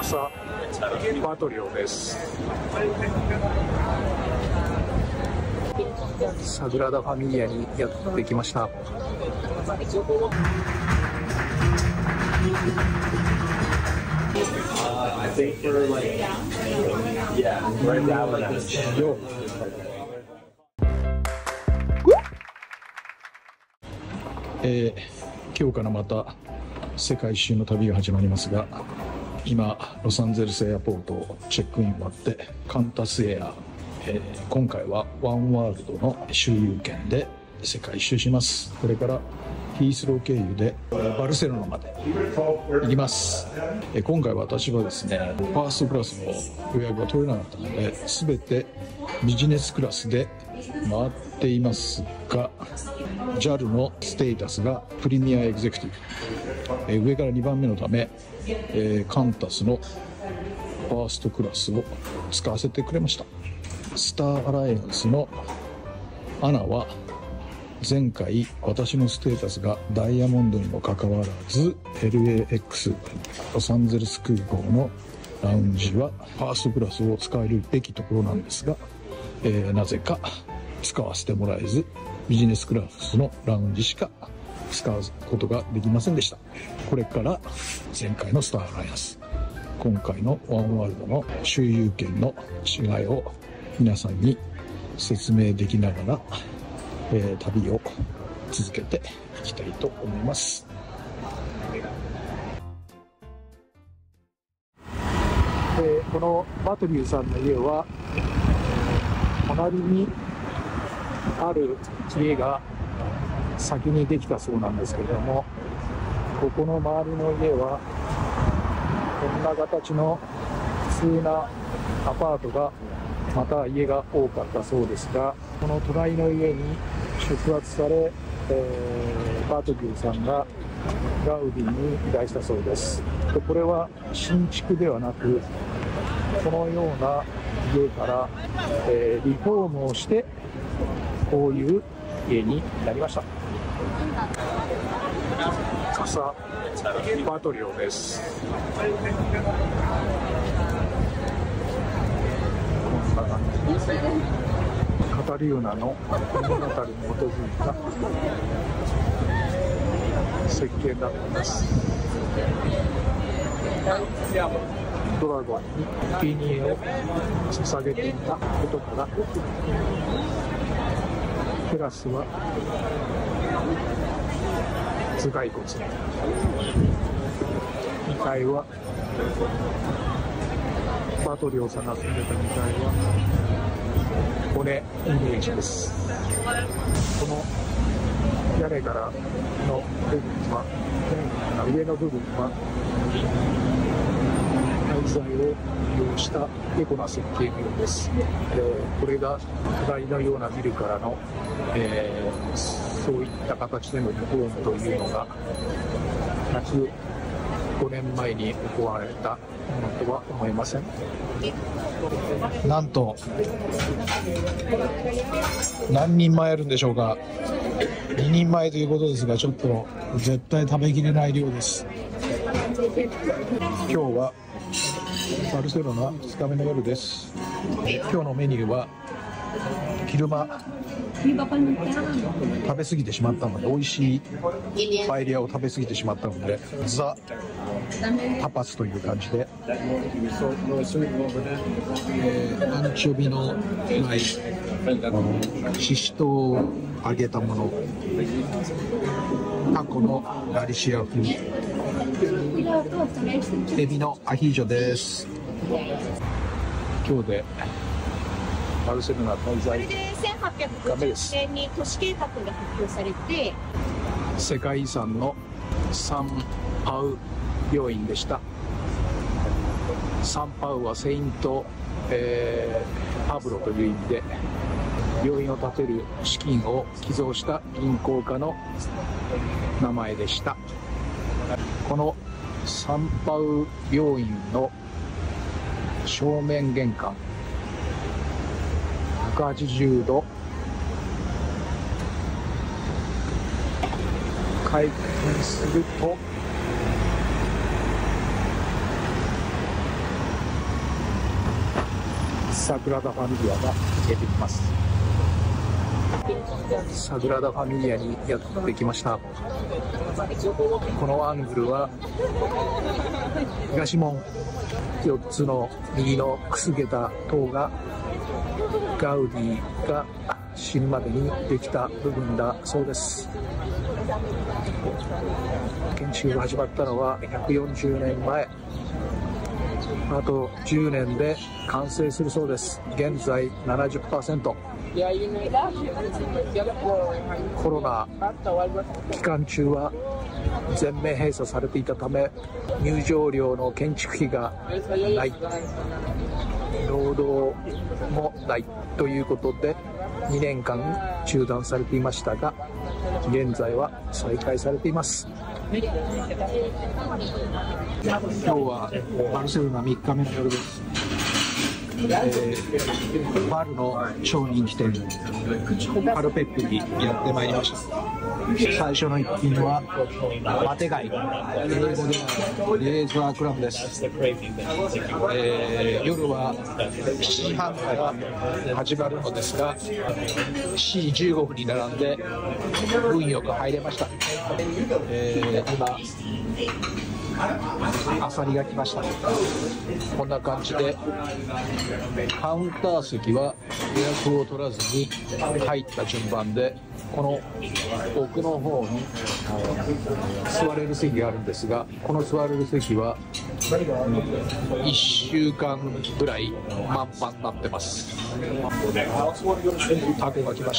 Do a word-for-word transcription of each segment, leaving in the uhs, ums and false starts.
サ・バトリオです。サグラダ・ファミリアにやってきました。えー、今日からまた世界一周の旅が始まりますが、今ロサンゼルスエアポートをチェックイン終わってカンタスエア、えー、今回はワンワールドの周遊券で世界一周します。これからヒースロー経由でバルセロナまで行きます。えー、今回私はですね、ファーストクラスの予約が取れなかったので全てビジネスクラスで回っていますが、 ジャル のステータスがプレミアエグゼクティブ、えー、上からにばんめのため、えー、カンタスのファーストクラスを使わせてくれました。スターアライアンスのアナは前回私のステータスがダイヤモンドにもかかわらず エルエーエックス ロサンゼルス空港のラウンジはファーストクラスを使えるべきところなんですが、えー、なぜか使わせてもらえずビジネスクラスのラウンジしか使うことができませんでした。これから前回のスターアライアンス、今回のワンワールドの周遊券の違いを皆さんに説明できながら、えー、旅を続けていきたいと思います。えー、このバトリューさんの家は隣にある家が先にできたそうなんですけれども、ここの周りの家はこんな形の普通なアパートがまた家が多かったそうですが、この隣の家に触発され、えー、バトリューさんがガウディに依頼したそうです。でこれは新築ではなく、このような家から、えー、リフォームをしてこういう家になりました。カサ・バトリオです。こんな感じです。カタリウナの物語に基づいた設計になっています。ドラゴンに生贄を捧げていたことからテラスは頭蓋骨、にかいはバトリオさんが住んでたにかいは骨イメージです。この屋根からの部分は、上の部分は廃材を利用したエコな設計のようです。えー、これが隣のようなビルからの、えー、そういった形でのリフォームというのがひゃくごねんまえに行われたものとは思えません。なんと何人前あるんでしょうか。ににんまえということですが、ちょっと絶対食べきれない量です。今日はバルセロナふつかめの夜です。今日のメニューは昼間食べ過ぎてしまったので、美味しいパエリアを食べ過ぎてしまったのでザ・タパスという感じで、えー、アンチョビのないシシトウを揚げたもの、タコのガリシア風、エビのアヒージョです。今日でバルセロナ滞在みっかめです。 せんはっぴゃくごじゅうねんに都市計画が発表されて、 世界遺産のサンパウ病院でした。サンパウはセイント、えー、パブロという意味で、病院を建てる資金を寄贈した銀行家の名前でした。このサンパウ病院の正面玄関、ひゃくはちじゅうど開店すると、 サグラダ・ファミリアが見えてきます。サグラダ・ファミリアにやってきました。このアングルは東門よっつの右のくすげた塔がガウディが死ぬまでにできた部分だそうです。建築が始まったのはひゃくよんじゅうねんまえ。あとじゅうねんで完成するそうです。現在 ななじゅっパーセント。コロナ期間中は全面閉鎖されていたため入場料の建築費がない、労働もないということでにねんかん中断されていましたが、現在は再開されています。今日はバルセロナみっかめの夜です。えー、バルの超人気店パルペップにやってまいりました。最初の一品はマテ貝、英語ではレーザークラムです。えー、夜はしちじはんから始まるのですがしちじじゅうごふんに並んで運よく入れました。えー、今アサリが来ました。こんな感じでカウンター席は予約を取らずに入った順番で、この奥の方に座れる席があるんですが、この座れる席はいっしゅうかんぐらい満帆になってます。タコが来ました。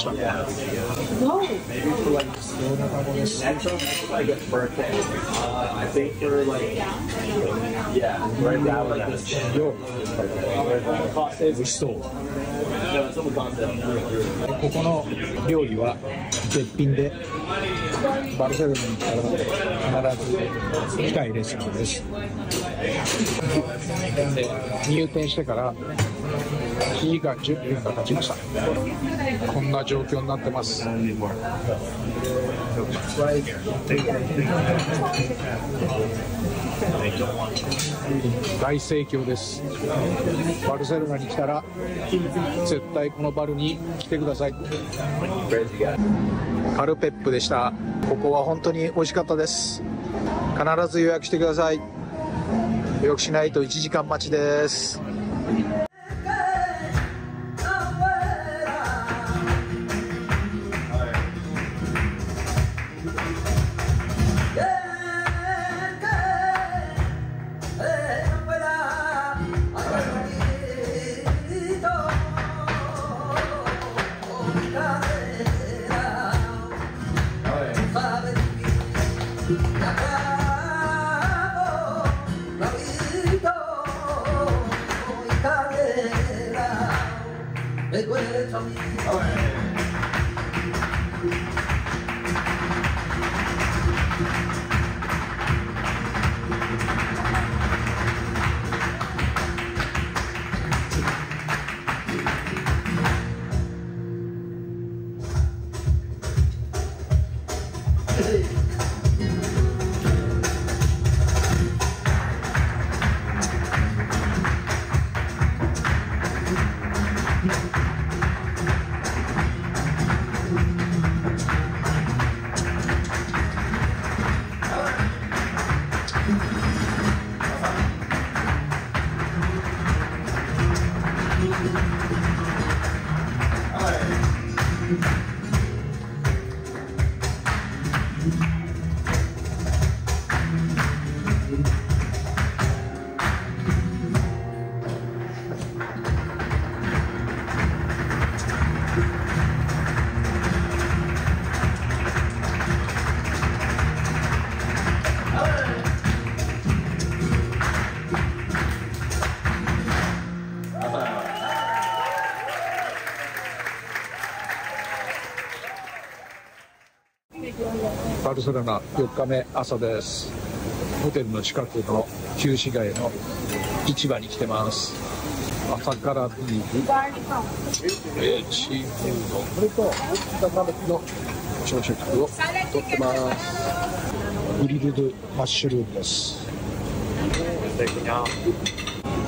美味しそう。ここの料理は絶品で、バルセロナに来たら必ず来たいレストランです。入店してからいちじかんじゅっぷんが経ちました。こんな状況になってます。大盛況です。バルセロナに来たら絶対このバルに来てください。パルペップでした。ここは本当に美味しかったです。必ず予約してください。予約しないといちじかん待ちです。バルセロナよっかめ朝です。ホテルの近くの旧市街の市場に来てます。朝からビール、えー、シーフード、これとの朝食をとってます。グリルドマッシュルームです。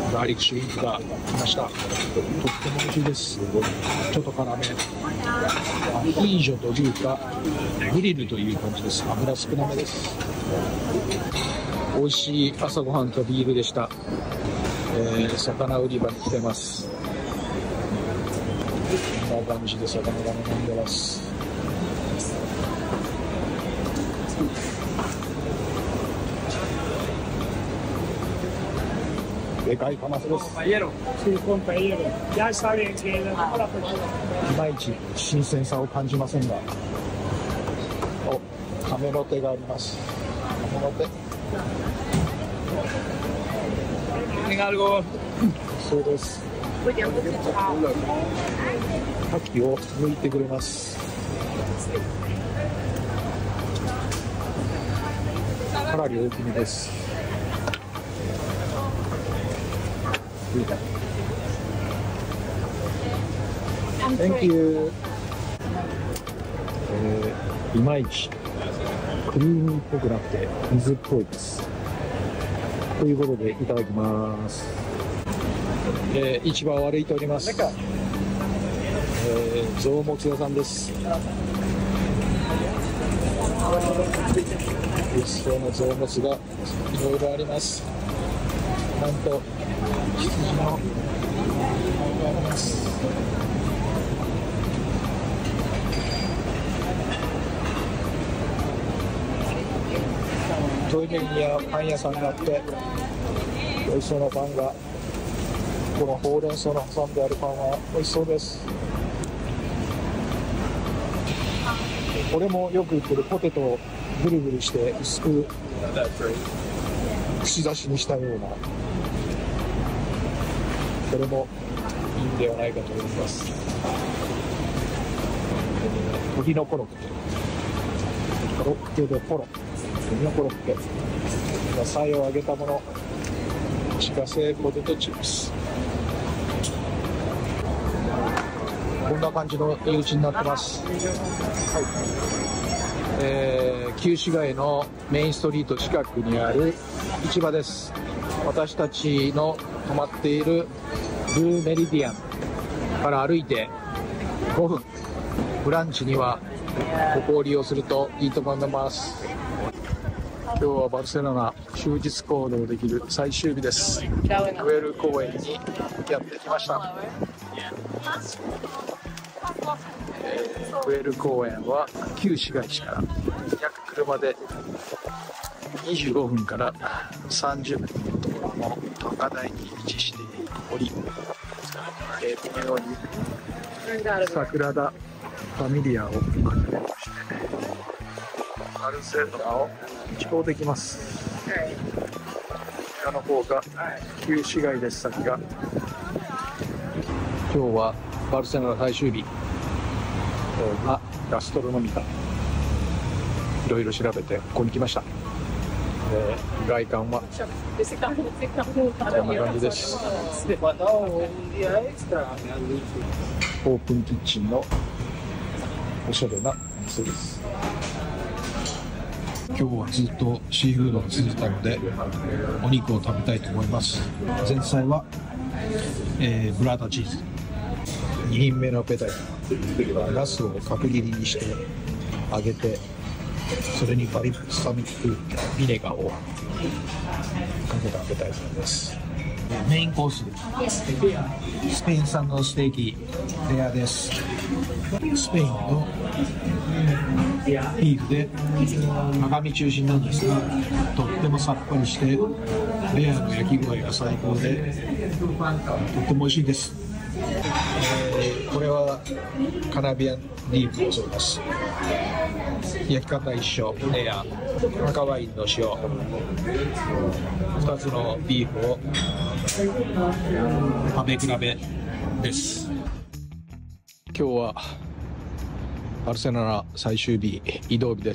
ガーリックシュリンプが来ました。とっても美味しいです。ちょっと辛め。アヒージョというかグリルという感じです。油少なめです。美味しい朝ごはんとビールでした。えー、魚売り場に来てます。こんな感じで魚が並んでます。でかいカマスです。いまいち新鮮さを感じませんが、お、カメノテがあります。カメノテ。そうです。牡蠣を剥いてくれます。かなり大きめです。Thank you。えー、いまいちクリームっぽくなくて水っぽいです。ということでいただきます。えー、市場を歩いております。えー、臓物屋さんです。美味しそうな臓物がいろいろあります。なんと羊のがあります。トイレにはパン屋さんがあって美味しそうなパンが、このほうれん草の挟んであるパンは美味しそうです。これもよく売ってるポテトをぐるぐるして薄く串刺しにしたような、これもいいんではないかと思います。鶏のコロッケ、コロッケでポロ、鶏のコロッケ、野菜を揚げたもの、自家製ポテトチップス。こんな感じの入り口になってます。はい。えー、旧市街のメインストリート近くにある市場です。私たちの泊まっているブルーメリディアンから歩いてごふん、ブランチにはここを利用するといいと思います。今日はバルセロナ休日行動できる最終日です。クエル公園にやってきました。えー、クエル公園は旧市街地から約車でにじゅうごふんからさんじゅっぷんのところの高台に位置しており、えー、このように桜田ファミリアをはじめとしてバルセロナを一望できます。こちらの方が旧市街です。先が今日はバルセロナ最終日、あ、ガストロノミカいろいろ調べてここに来ました。えー、外観はこんな感じです。オープンキッチンのおしゃれなお店です。今日はずっとシーフードが続いたのでお肉を食べたいと思います。前菜は、えー、ブラータチーズ、に品目のペタイナスを角切りにして揚げて、それにバリスタミックビネガーをかけたペタイさんです。メインコース、スペイン産のステーキレアです。スペインのビーフで赤身中心なんですが、とってもさっぱりしてレアの焼き具合が最高でとっても美味しいです。えー、これはカナビアンリーフだそうです。焼き方一緒、レア、赤ワインの塩、ふたつのビーフを食べ比べです。今日はバルセロナ最終日、移動日です。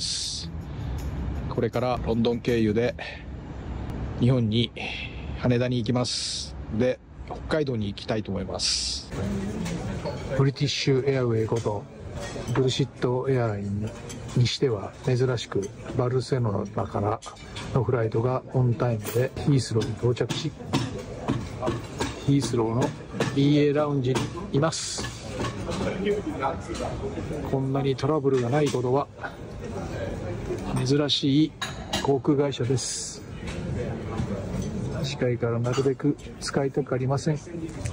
これからロンドン経由で日本に羽田に行きます。で、北海道に行きたいと思います。ブリティッシュエアウェイことブルシットエアラインにしては珍しく、バルセロナからのフライトがオンタイムでヒースローに到着し、 ヒースローの ビーエー ラウンジにいます。こんなにトラブルがないことは珍しい航空会社です。視界からなるべく使いたくありません。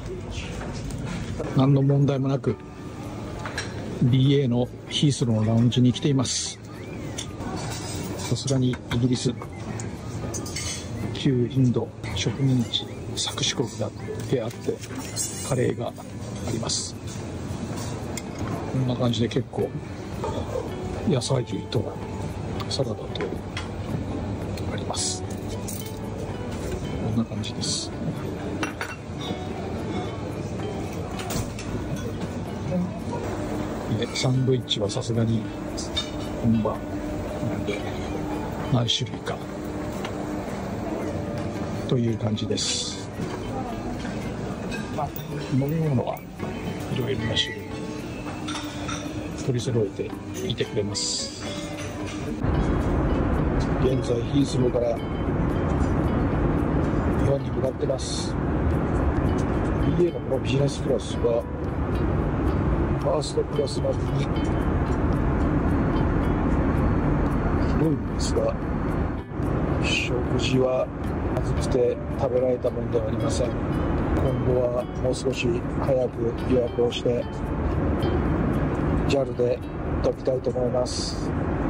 何の問題もなく ビーエー のヒースローのラウンジに来ています。さすがにイギリス、旧インド植民地搾取国だってあってカレーがあります。こんな感じで結構野菜類とサラダとあります。こんな感じです。でサンドイッチはさすがに本場なんで何種類かという感じです。飲み物はいろいろな種類取り揃えていてくれます。現在ヒースローから日本に向かってます。 ビーエー のこのビジネスクラスはファーストクラス並みに広いんですが、食事はまずくて食べられたものではありません。今後はもう少し早く予約をして ジャル で飛びたいと思います。